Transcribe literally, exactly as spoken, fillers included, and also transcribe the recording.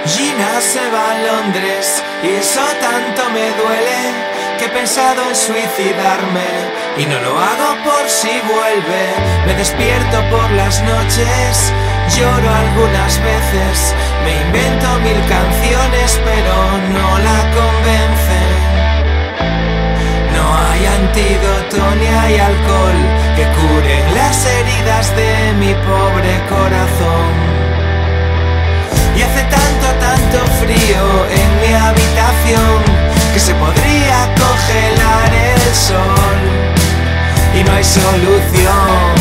Gina se va a Londres y eso tanto me duele que he pensado en suicidarme y no lo hago por si vuelve. Me despierto por las noches, lloro algunas veces, me invento mil canciones pero no la convencen. No hay antídoto ni hay alcohol que curen las heridas de mi pobre corazón. Y hace tanto, tanto frío en mi habitación que se podría congelar el sol y no hay solución.